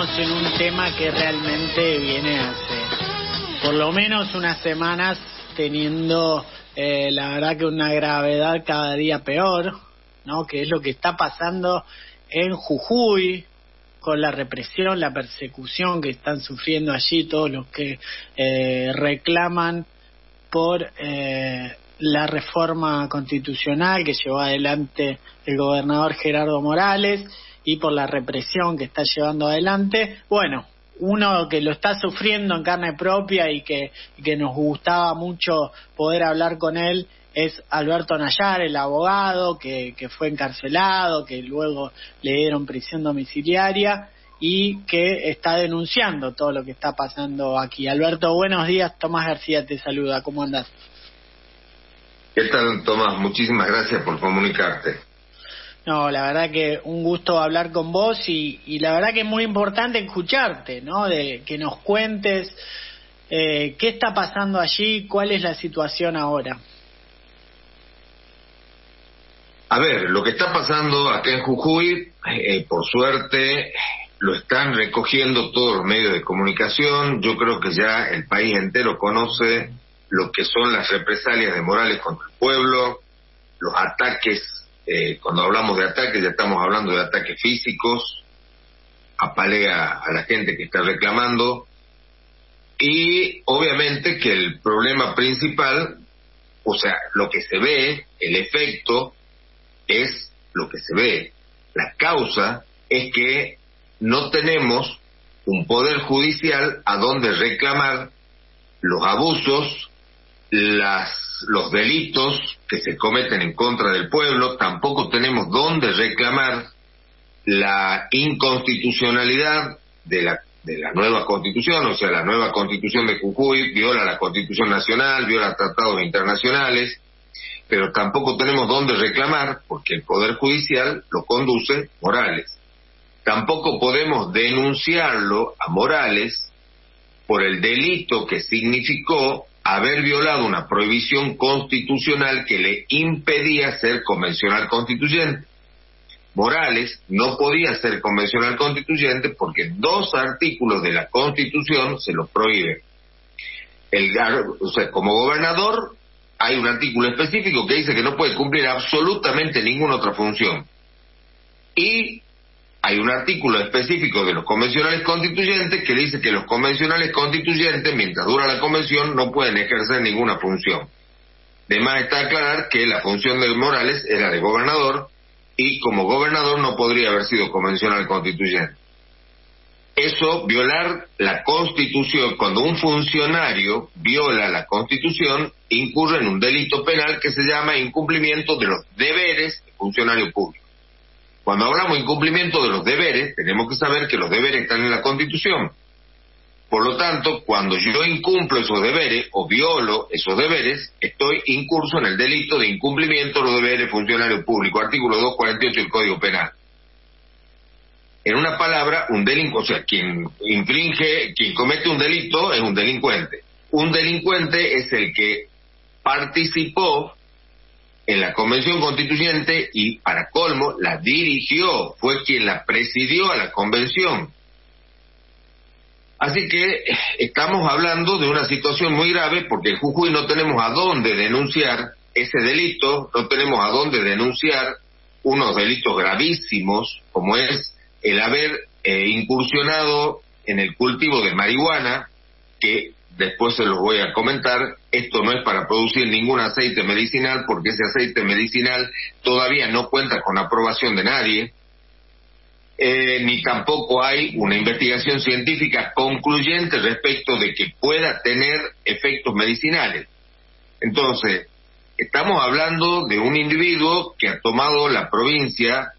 en un tema que realmente viene hace por lo menos unas semanas teniendo la verdad que una gravedad cada día peor, ¿no? Que es lo que está pasando en Jujuy, con la represión, la persecución que están sufriendo allí todos los que reclaman por la reforma constitucional que llevó adelante el gobernador Gerardo Morales y por la represión que está llevando adelante. Bueno, uno que lo está sufriendo en carne propia y que nos gustaba mucho poder hablar con él es Alberto Nayar, el abogado que fue encarcelado, que luego le dieron prisión domiciliaria y que está denunciando todo lo que está pasando aquí. Alberto, buenos días. Tomás García te saluda. ¿Cómo andás? ¿Qué tal, Tomás? Muchísimas gracias por comunicarte. No, la verdad que un gusto hablar con vos y la verdad que es muy importante escucharte, ¿no? De que nos cuentes qué está pasando allí, cuál es la situación ahora. A ver, lo que está pasando acá en Jujuy, por suerte, lo están recogiendo todos los medios de comunicación. Yo creo que ya el país entero conoce lo que son las represalias de Morales contra el pueblo, los ataques. Cuando hablamos de ataques ya estamos hablando de ataques físicos, apalea a la gente que está reclamando, y obviamente que el problema principal, o sea, lo que se ve, el efecto, es lo que se ve. La causa es que no tenemos un poder judicial a donde reclamar los abusos, los delitos que se cometen en contra del pueblo. Tampoco tenemos dónde reclamar la inconstitucionalidad de la nueva constitución. O sea, la nueva constitución de Jujuy viola la constitución nacional, viola tratados internacionales, pero tampoco tenemos dónde reclamar porque el poder judicial lo conduce Morales. Tampoco podemos denunciarlo a Morales por el delito que significó haber violado una prohibición constitucional que le impedía ser convencional constituyente. Morales no podía ser convencional constituyente porque 2 artículos de la Constitución se lo prohíben. O sea, como gobernador hay un artículo específico que dice que no puede cumplir absolutamente ninguna otra función. Y hay un artículo específico de los convencionales constituyentes que dice que los convencionales constituyentes, mientras dura la convención, no pueden ejercer ninguna función. De más está aclarar que la función de Morales era de gobernador y como gobernador no podría haber sido convencional constituyente. Eso, violar la Constitución, cuando un funcionario viola la Constitución, incurre en un delito penal que se llama incumplimiento de los deberes de funcionario público. Cuando hablamos de incumplimiento de los deberes, tenemos que saber que los deberes están en la Constitución. Por lo tanto, cuando yo incumplo esos deberes o violo esos deberes, estoy incurso en el delito de incumplimiento de los deberes de funcionario público, artículo 248 del Código Penal. En una palabra, un delincuente, o sea, quien comete un delito es un delincuente. Un delincuente es el que participó en la Convención Constituyente y, para colmo, la dirigió, fue quien la presidió a la Convención. Así que estamos hablando de una situación muy grave porque en Jujuy no tenemos a dónde denunciar ese delito, no tenemos a dónde denunciar unos delitos gravísimos como es el haber incursionado en el cultivo de marihuana, que después se los voy a comentar. Esto no es para producir ningún aceite medicinal porque ese aceite medicinal todavía no cuenta con aprobación de nadie, ni tampoco hay una investigación científica concluyente respecto de que pueda tener efectos medicinales. Entonces, estamos hablando de un individuo que ha tomado la provincia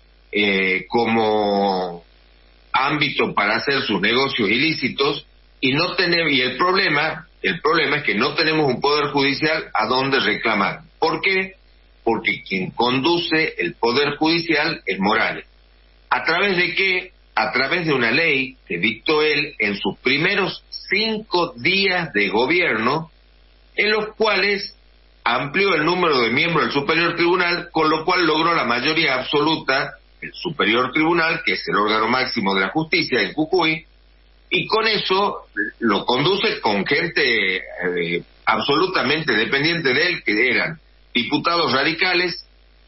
como ámbito para hacer sus negocios ilícitos y el problema es que no tenemos un poder judicial a donde reclamar. ¿Por qué? Porque quien conduce el poder judicial es Morales. ¿A través de qué? A través de una ley que dictó él en sus primeros 5 días de gobierno, en los cuales amplió el número de miembros del Superior Tribunal, con lo cual logró la mayoría absoluta el Superior Tribunal, que es el órgano máximo de la justicia en Jujuy, y con eso lo conduce con gente absolutamente dependiente de él, que eran diputados radicales.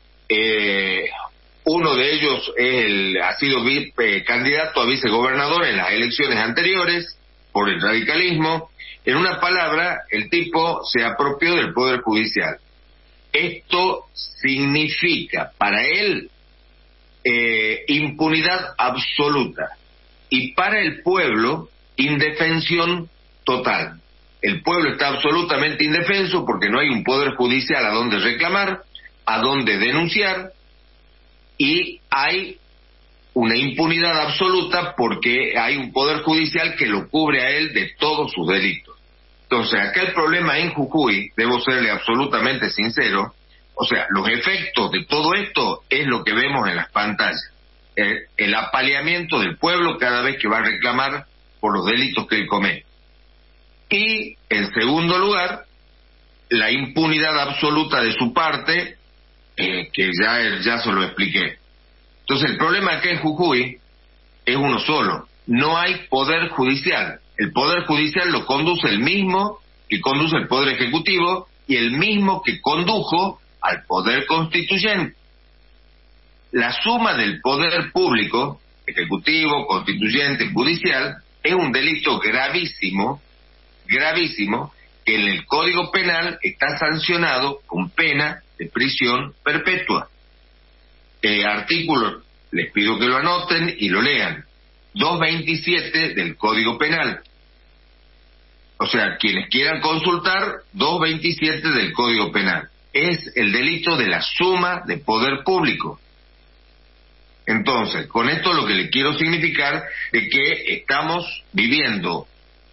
Uno de ellos ha sido candidato a vicegobernador en las elecciones anteriores por el radicalismo. En una palabra, el tipo se apropió del Poder Judicial. Esto significa para él impunidad absoluta, y para el pueblo indefensión total. El pueblo está absolutamente indefenso porque no hay un poder judicial a donde reclamar, a donde denunciar, y hay una impunidad absoluta porque hay un poder judicial que lo cubre a él de todos sus delitos. Entonces, acá el problema en Jujuy, debo serle absolutamente sincero, o sea, los efectos de todo esto es lo que vemos en las pantallas. El apaleamiento del pueblo cada vez que va a reclamar por los delitos que él comete. Y, en segundo lugar, la impunidad absoluta de su parte, que ya se lo expliqué. Entonces, el problema acá en Jujuy es uno solo. No hay poder judicial. El poder judicial lo conduce el mismo que conduce el poder ejecutivo y el mismo que condujo al poder constituyente. La suma del poder público, ejecutivo, constituyente, judicial, es un delito gravísimo, que en el Código Penal está sancionado con pena de prisión perpetua. Artículo, les pido que lo anoten y lo lean, 227 del Código Penal. O sea, quienes quieran consultar, 227 del Código Penal. Es el delito de la suma de poder público. Entonces, con esto lo que le quiero significar es que estamos viviendo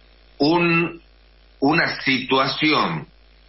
una situación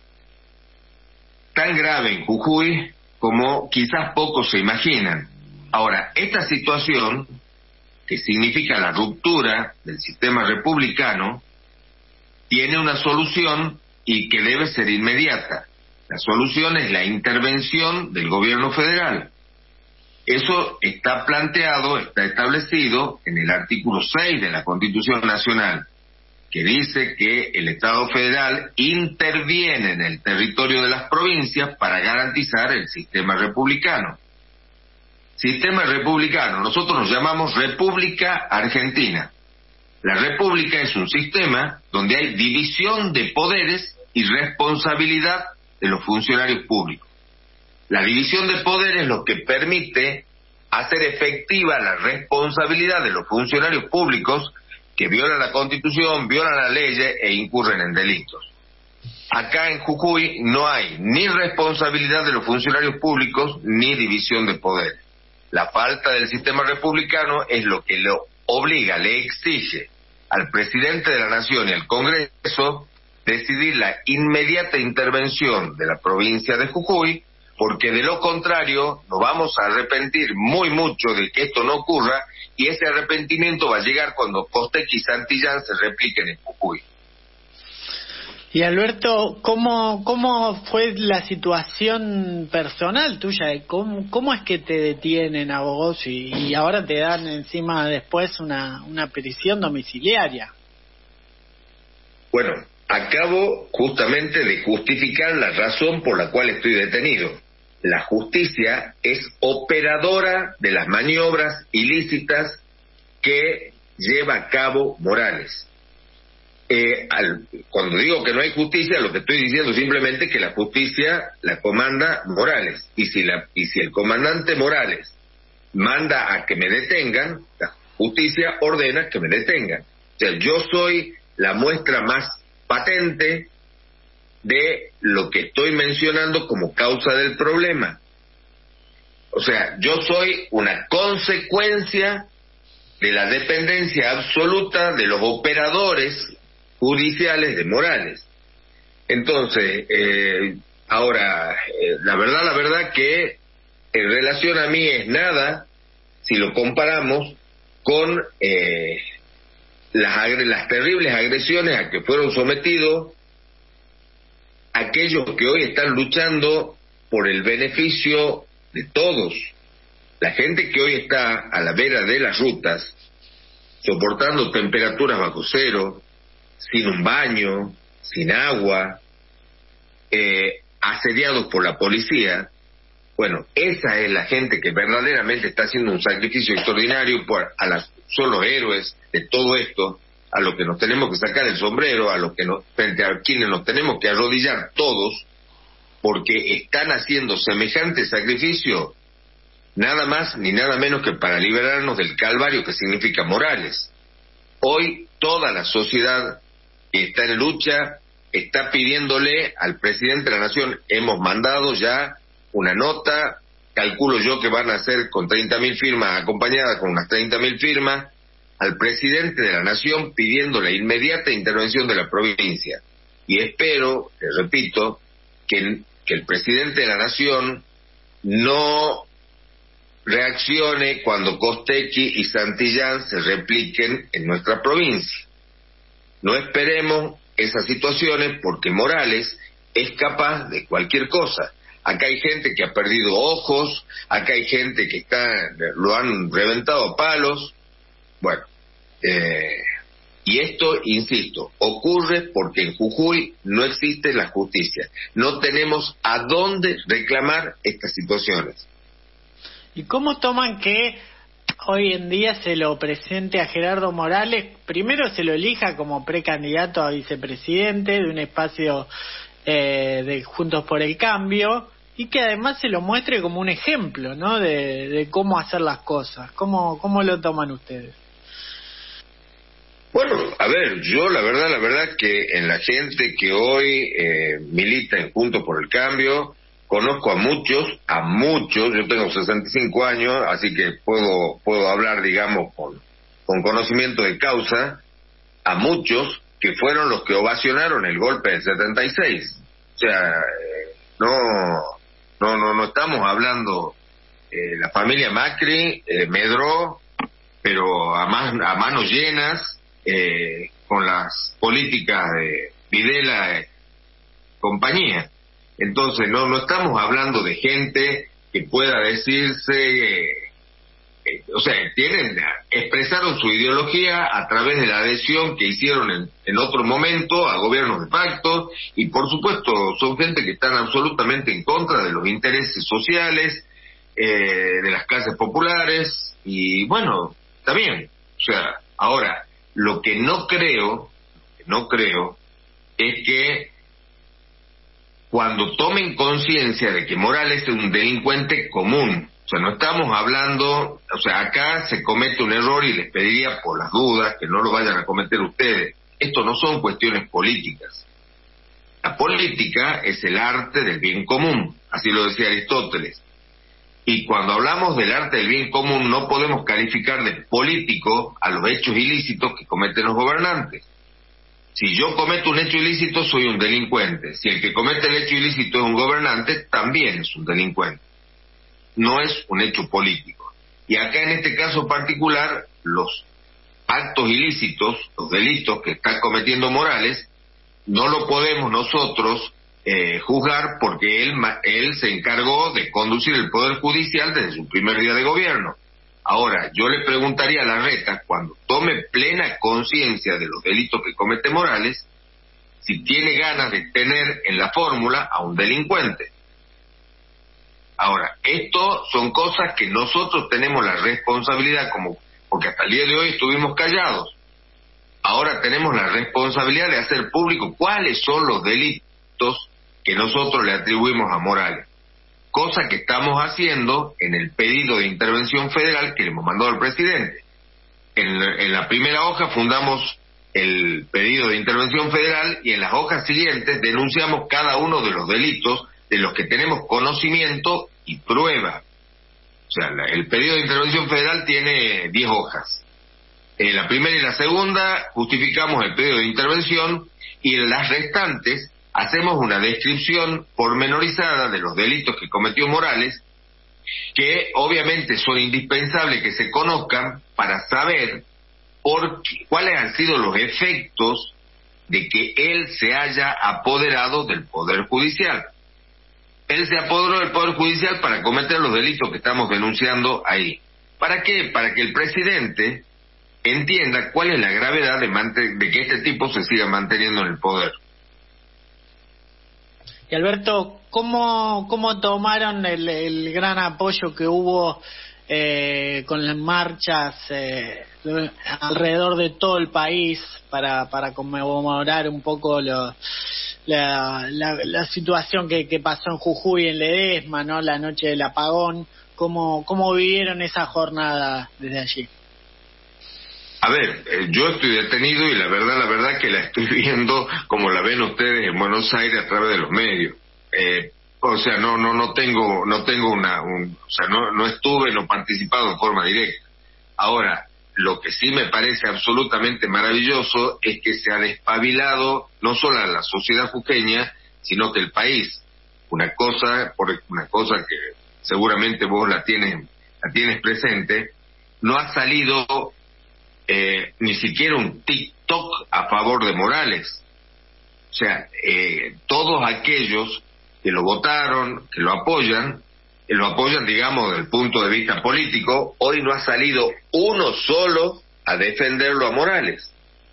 tan grave en Jujuy como quizás pocos se imaginan. Ahora, esta situación, que significa la ruptura del sistema republicano, tiene una solución y que debe ser inmediata. La solución es la intervención del gobierno federal. Eso está planteado, está establecido en el artículo 6 de la Constitución Nacional, que dice que el Estado federal interviene en el territorio de las provincias para garantizar el sistema republicano. Sistema republicano, nosotros nos llamamos República Argentina. La República es un sistema donde hay división de poderes y responsabilidad de los funcionarios públicos. La división de poderes es lo que permite hacer efectiva la responsabilidad de los funcionarios públicos que violan la Constitución, violan las leyes e incurren en delitos. Acá en Jujuy no hay ni responsabilidad de los funcionarios públicos ni división de poderes. La falta del sistema republicano es lo que lo obliga, le exige al presidente de la Nación y al Congreso decidir la inmediata intervención de la provincia de Jujuy, porque de lo contrario nos vamos a arrepentir muy mucho de que esto no ocurra, y ese arrepentimiento va a llegar cuando Costequi y Santillán se repliquen en Jujuy. Y Alberto, ¿cómo fue la situación personal tuya? ¿Cómo es que te detienen a vos y ahora te dan encima después una prisión domiciliaria? Bueno, acabo justamente de justificar la razón por la cual estoy detenido. La justicia es operadora de las maniobras ilícitas que lleva a cabo Morales. Cuando digo que no hay justicia, lo que estoy diciendo simplemente es que la justicia la comanda Morales, y si el comandante Morales manda a que me detengan, la justicia ordena que me detengan. O sea, yo soy la muestra más patente de lo que estoy mencionando como causa del problema. O sea, yo soy una consecuencia de la dependencia absoluta de los operadores judiciales de Morales. Entonces, ahora, la verdad que en relación a mí es nada si lo comparamos con las terribles agresiones a que fueron sometidos aquellos que hoy están luchando por el beneficio de todos. La gente que hoy está a la vera de las rutas, soportando temperaturas bajo cero, sin un baño, sin agua, asediados por la policía, bueno, esa es la gente que verdaderamente está haciendo un sacrificio extraordinario son los héroes de todo esto, a los que nos tenemos que sacar el sombrero, frente a quienes nos tenemos que arrodillar todos, porque están haciendo semejante sacrificio, nada más ni nada menos que para liberarnos del calvario que significa Morales. Hoy toda la sociedad que está en lucha está pidiéndole al presidente de la Nación, hemos mandado ya una nota, calculo yo que van a ser con 30.000 firmas, acompañada con unas 30.000 firmas, al presidente de la Nación pidiendo la inmediata intervención de la provincia. Y espero, repito, que el presidente de la Nación no reaccione cuando Costequi y Santillán se repliquen en nuestra provincia. No esperemos esas situaciones porque Morales es capaz de cualquier cosa. Acá hay gente que ha perdido ojos, acá hay gente que lo han reventado a palos. Bueno, y esto, insisto, ocurre porque en Jujuy no existe la justicia. No tenemos a dónde reclamar estas situaciones. ¿Y cómo toman que hoy en día se lo presente a Gerardo Morales? Primero se lo elija como precandidato a vicepresidente de un espacio de Juntos por el Cambio, y que además se lo muestre como un ejemplo, ¿no?, de cómo hacer las cosas. ¿Cómo lo toman ustedes? Bueno, a ver, yo la verdad que en la gente que hoy milita en Juntos por el Cambio, conozco a muchos, yo tengo 65 años, así que puedo hablar, digamos, con conocimiento de causa, a muchos que fueron los que ovacionaron el golpe del 76. O sea, no estamos hablando, la familia Macri medró, pero a manos llenas, con las políticas de Videla compañía. Entonces no estamos hablando de gente que pueda decirse, o sea, expresaron su ideología a través de la adhesión que hicieron en otro momento a gobiernos de facto, y por supuesto son gente que están absolutamente en contra de los intereses sociales, de las clases populares, y bueno, está bien. O sea, ahora, lo que no creo es que cuando tomen conciencia de que Morales es un delincuente común, o sea, no estamos hablando, o sea, acá se comete un error y les pediría por las dudas que no lo vayan a cometer ustedes. Esto no son cuestiones políticas. La política es el arte del bien común, así lo decía Aristóteles. Y cuando hablamos del arte del bien común no podemos calificar de político a los hechos ilícitos que cometen los gobernantes. Si yo cometo un hecho ilícito, soy un delincuente. Si el que comete el hecho ilícito es un gobernante, también es un delincuente. No es un hecho político. Y acá en este caso particular, los actos ilícitos, los delitos que está cometiendo Morales, no lo podemos nosotros juzgar porque él se encargó de conducir el Poder Judicial desde su primer día de gobierno. Ahora, yo le preguntaría a Larreta, cuando tome plena conciencia de los delitos que comete Morales, si tiene ganas de tener en la fórmula a un delincuente. Ahora, esto son cosas que nosotros tenemos la responsabilidad, porque hasta el día de hoy estuvimos callados. Ahora tenemos la responsabilidad de hacer público cuáles son los delitos que nosotros le atribuimos a Morales. Cosa que estamos haciendo en el pedido de intervención federal que le hemos mandado al presidente. En la primera hoja fundamos el pedido de intervención federal y en las hojas siguientes denunciamos cada uno de los delitos de los que tenemos conocimiento y prueba. O sea, el pedido de intervención federal tiene 10 hojas. En la primera y la segunda justificamos el pedido de intervención y en las restantes hacemos una descripción pormenorizada de los delitos que cometió Morales, que obviamente son indispensables que se conozcan para saber cuáles han sido los efectos de que él se haya apoderado del Poder Judicial. él se apoderó del Poder Judicial para cometer los delitos que estamos denunciando ahí. ¿Para qué? Para que el presidente entienda cuál es la gravedad de que este tipo se siga manteniendo en el poder. Y Alberto, ¿cómo tomaron el gran apoyo que hubo con las marchas alrededor de todo el país para conmemorar un poco la situación que pasó en Jujuy, en Ledesma, ¿no? La noche del apagón? ¿Cómo vivieron esa jornada desde allí? A ver, yo estoy detenido y la verdad que la estoy viendo como la ven ustedes en Buenos Aires a través de los medios. O sea, no tengo no estuve, no participado en forma directa. Ahora, lo que sí me parece absolutamente maravilloso es que se ha despabilado no solo a la sociedad jujeña, sino que el país. Una cosa que seguramente vos la tienes presente, no ha salido ni siquiera un TikTok a favor de Morales. O sea, todos aquellos que lo votaron, que lo apoyan, digamos, desde el punto de vista político, hoy no ha salido uno solo a defenderlo a Morales.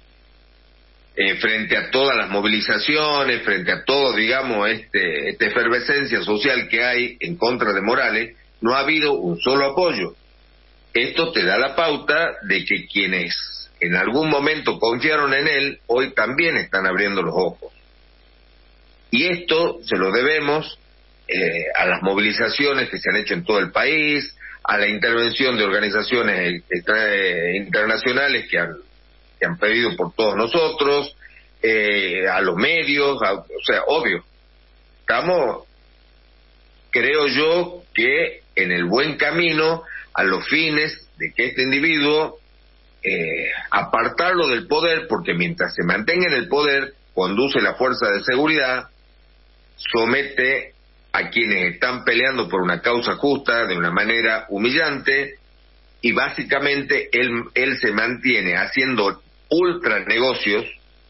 Frente a todas las movilizaciones, frente a todo, digamos, esta efervescencia social que hay en contra de Morales, no ha habido un solo apoyo. Esto te da la pauta de que quienes en algún momento confiaron en él, hoy también están abriendo los ojos. Y esto se lo debemos a las movilizaciones que se han hecho en todo el país, a la intervención de organizaciones internacionales que han pedido por todos nosotros, a los medios, o sea, obvio. Estamos, creo yo, que en el buen camino a los fines de que este individuo apartarlo del poder, porque mientras se mantenga en el poder, conduce la fuerza de seguridad, somete a quienes están peleando por una causa justa de una manera humillante, y básicamente él se mantiene haciendo ultranegocios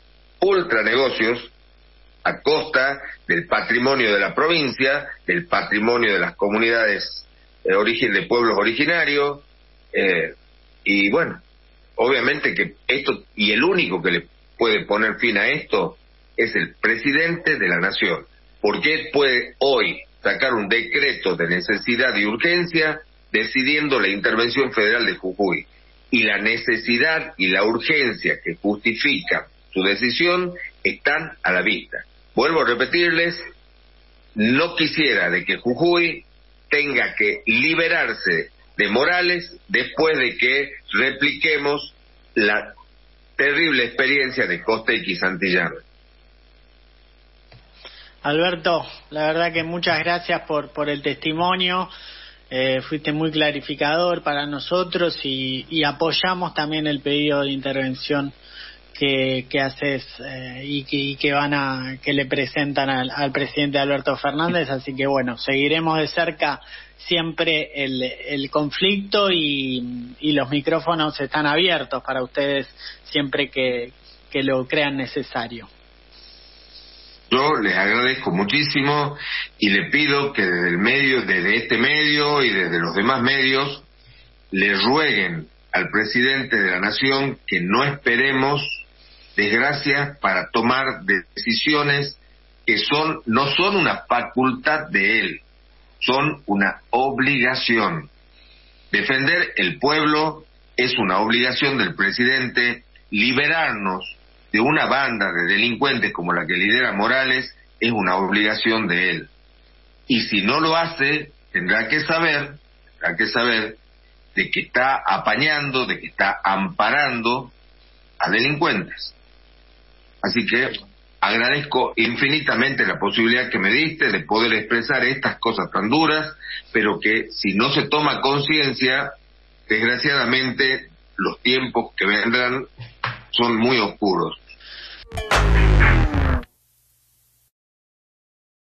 a costa del patrimonio de la provincia, del patrimonio de las comunidades de pueblos originarios, y bueno, obviamente que esto, y el único que le puede poner fin a esto es el presidente de la nación, porque él puede hoy sacar un decreto de necesidad y urgencia decidiendo la intervención federal de Jujuy, y la necesidad y la urgencia que justifican su decisión están a la vista. Vuelvo a repetirles, no quisiera de que Jujuy tenga que liberarse de Morales después de que repliquemos la terrible experiencia de Costequi y Santillán. Alberto, la verdad que muchas gracias por el testimonio. Fuiste muy clarificador para nosotros y apoyamos también el pedido de intervención que haces y que le presentan al presidente Alberto Fernández, así que bueno, seguiremos de cerca siempre el conflicto y los micrófonos están abiertos para ustedes siempre que lo crean necesario. Yo les agradezco muchísimo y le pido que desde este medio y desde los demás medios, le rueguen al presidente de la nación que no esperemos desgracias para tomar decisiones que no son una facultad de él, son una obligación. Defender el pueblo es una obligación del presidente, liberarnos de una banda de delincuentes como la que lidera Morales es una obligación de él. Y si no lo hace, tendrá que saber de que está apañando, de que está amparando a delincuentes. Así que agradezco infinitamente la posibilidad que me diste de poder expresar estas cosas tan duras, pero que si no se toma conciencia, desgraciadamente los tiempos que vendrán son muy oscuros.